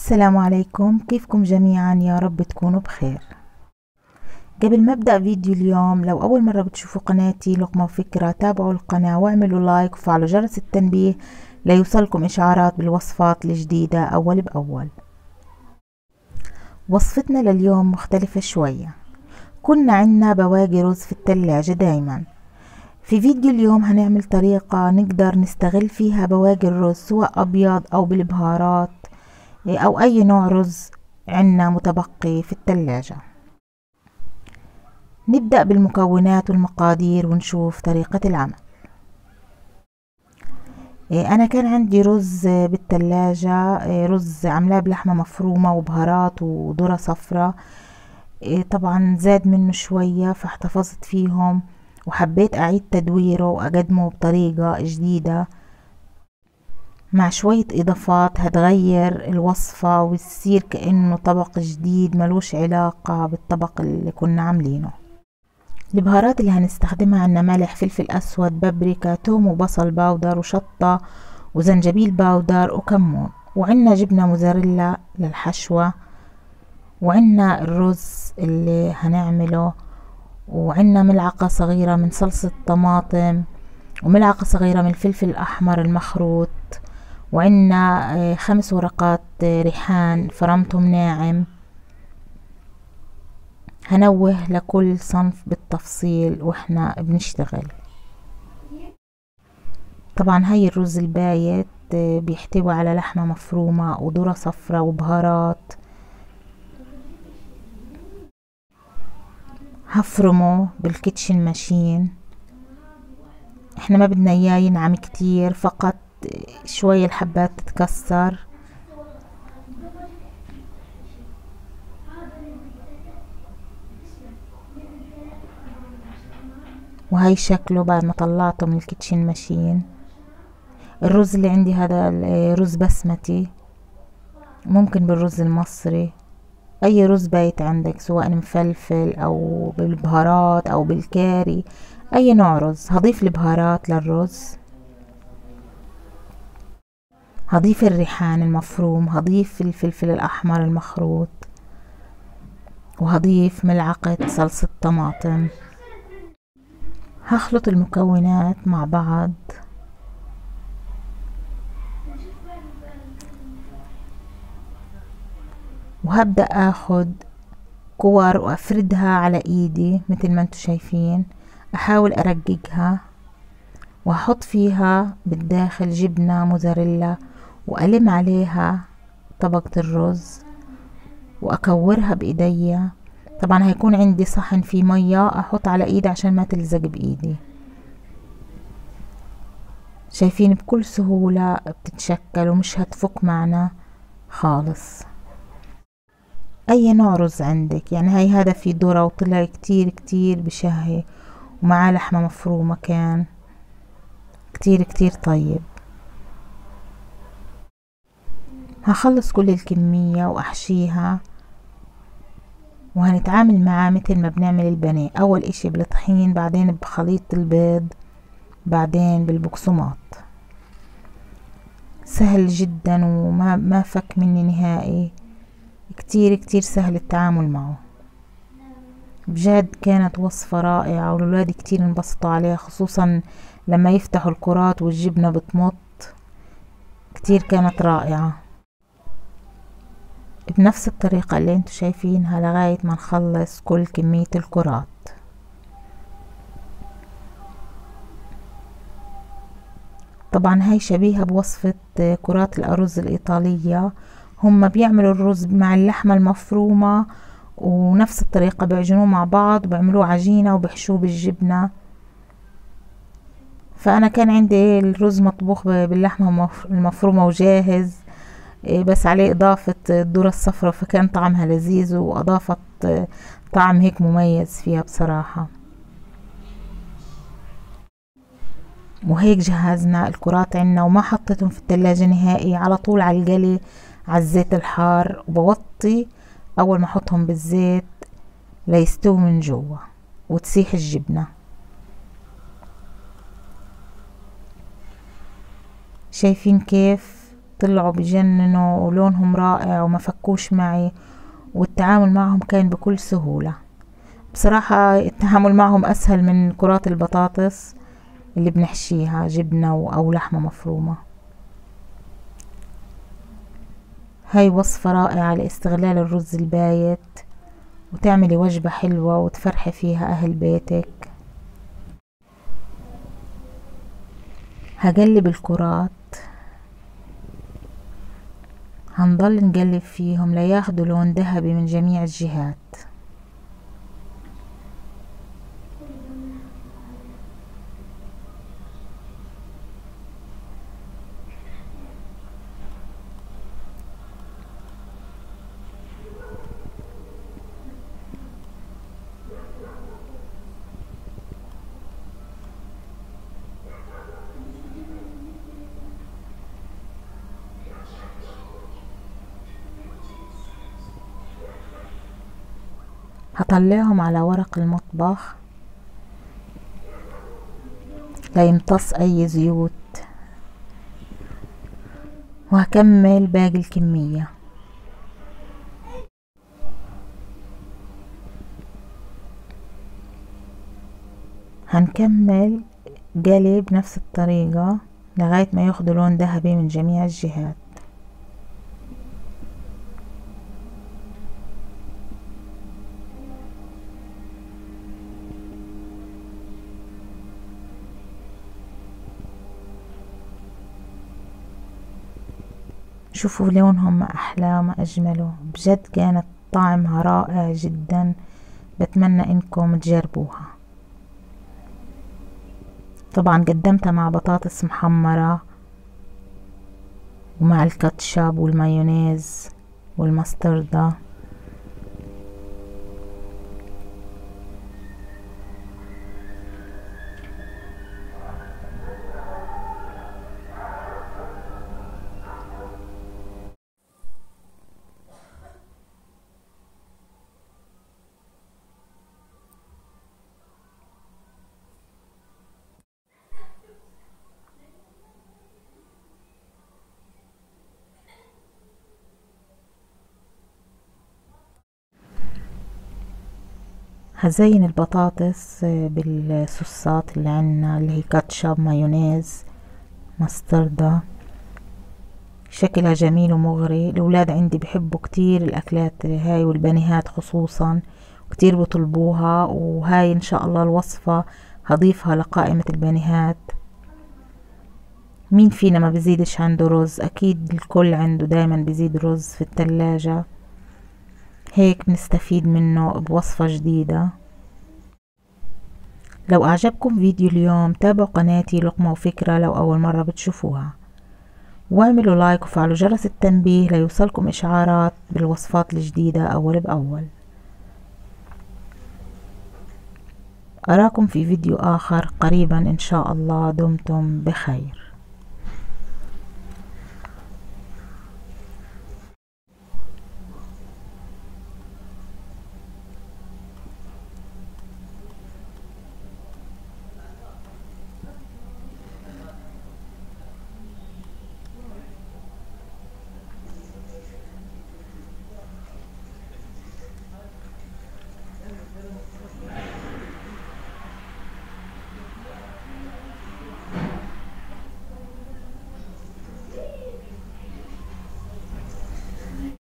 السلام عليكم، كيفكم جميعا؟ يا رب تكونوا بخير. قبل ما ابدأ فيديو اليوم، لو اول مرة بتشوفوا قناتي لقمة وفكرة تابعوا القناة واعملوا لايك وفعلوا جرس التنبيه ليوصلكم اشعارات بالوصفات الجديدة اول باول. وصفتنا لليوم مختلفة شوية. كنا عنا بواقي رز في التلاجة دايما. في فيديو اليوم هنعمل طريقة نقدر نستغل فيها بواقي الرز، سواء ابيض او بالبهارات او اي نوع رز عنا متبقي في التلاجة. نبدأ بالمكونات والمقادير ونشوف طريقة العمل. أنا كان عندي رز بالثلاجة، رز عاملاه بلحمة مفرومة وبهارات وذرة صفراء. طبعا زاد منه شوية فاحتفظت فيهم، وحبيت أعيد تدويره وأقدمه بطريقة جديدة مع شوية إضافات هتغير الوصفة ويصير كأنه طبق جديد ملوش علاقة بالطبق اللي كنا عاملينه. البهارات اللي هنستخدمها عنا ملح، فلفل اسود، بابريكا، توم وبصل باودر وشطة وزنجبيل باودر وكمون، وعنا جبنة موزاريلا للحشوة، وعنا الرز اللي هنعمله، وعنا ملعقة صغيرة من صلصة طماطم، وملعقة صغيرة من الفلفل الأحمر المخروط، وعنا 5 ورقات ريحان فرمتهم ناعم. هنوه لكل صنف بالتفصيل واحنا بنشتغل. طبعا هاي الرز البايت بيحتوي على لحمة مفرومة وذرة صفراء وبهارات. هفرمه بالكيتشن ماشين، احنا ما بدنا اياه ينعم كتير، فقط شوية الحبات تتكسر. وهي شكله بعد ما طلعته من الكيتشن ماشين. الرز اللي عندي هذا رز بسمتي، ممكن بالرز المصري، اي رز بايت عندك سواء مفلفل او بالبهارات او بالكاري، اي نوع رز. هضيف البهارات للرز، هضيف الريحان المفروم، هضيف الفلفل الاحمر المخروط، وهضيف ملعقة صلصة طماطم. هخلط المكونات مع بعض، وهبدأ اخد كور وافردها على ايدي مثل ما انتم شايفين. احاول ارققها، وهحط فيها بالداخل جبنة موزاريلا، وألم عليها طبقة الرز وأكورها بإيديا. طبعا هيكون عندي صحن فيه مية أحط على إيدي عشان ما تلزق بإيدي. شايفين بكل سهولة بتتشكل ومش هتفك معنا خالص. أي نوع رز عندك، يعني هاي هذا في ذرة وطلع كتير كتير بشهي، ومعاه لحمة مفرومة كان كتير كتير طيب. هخلص كل الكمية وأحشيها، وهنتعامل معاه مثل ما بنعمل البانيه. أول إشي بالطحين، بعدين بخليط البيض، بعدين بالبقسماط. سهل جدا وما فك مني نهائي، كتير كتير سهل التعامل معه. بجد كانت وصفة رائعة، والولاد كتير انبسطوا عليها، خصوصا لما يفتحوا الكرات والجبنة بتمط. كتير كانت رائعة. بنفس الطريقة اللي انتوا شايفينها لغاية ما نخلص كل كمية الكرات. طبعا هاي شبيهة بوصفة كرات الأرز الإيطالية. هم بيعملوا الرز مع اللحمة المفرومة، ونفس الطريقة بيعجنوه مع بعض وبيعملوه عجينة وبيحشوه بالجبنة. فأنا كان عندي الرز مطبوخ باللحمة المفرومة وجاهز، بس عليه إضافة الذرة الصفراء، فكان طعمها لذيذ، وأضافت طعم هيك مميز فيها بصراحة. وهيك جهزنا الكرات عنا، وما حطيتهم في التلاجة نهائي، على طول على القلي على الزيت الحار، وبوطي أول ما أحطهم بالزيت ليستووا من جوا وتسيح الجبنة. شايفين كيف طلعوا بجننوا ولونهم رائع وما فكوش معي، والتعامل معهم كان بكل سهولة. بصراحة التعامل معهم أسهل من كرات البطاطس اللي بنحشيها جبنة أو لحمة مفرومة. هاي وصفة رائعة لاستغلال الرز البايت، وتعملي وجبة حلوة وتفرحي فيها أهل بيتك. هقلب الكرات، هنضل نقلب فيهم لياخدوا لون ذهبي من جميع الجهات. هطلعهم على ورق المطبخ لا يمتص اي زيوت، وهكمل باقي الكمية. هنكمل قلب نفس الطريقة لغاية ما ياخدوا لون ذهبي من جميع الجهات. شوفوا لونهم ما أحلى ما أجمله، بجد كانت طعمها رائع جدا. بتمنى إنكم تجربوها. طبعا قدمتها مع بطاطس محمرة ومع الكاتشب والمايونيز والمستردة. هزين البطاطس بالصوصات اللي عنا، اللي هي كاتشب، مايونيز، مستردة. شكلها جميل ومغري. الأولاد عندي بحبوا كتير الأكلات هاي، والبنيهات خصوصا كتير بطلبوها، وهاي إن شاء الله الوصفة هضيفها لقائمة البنيهات. مين فينا ما بزيدش عنده رز؟ أكيد الكل عنده دايما بزيد رز في التلاجة، هيك بنستفيد منه بوصفة جديدة. لو أعجبكم فيديو اليوم تابعوا قناتي لقمة وفكرة لو أول مرة بتشوفوها، واعملوا لايك وفعلوا جرس التنبيه ليوصلكم إشعارات بالوصفات الجديدة أول بأول. أراكم في فيديو آخر قريبا إن شاء الله. دمتم بخير.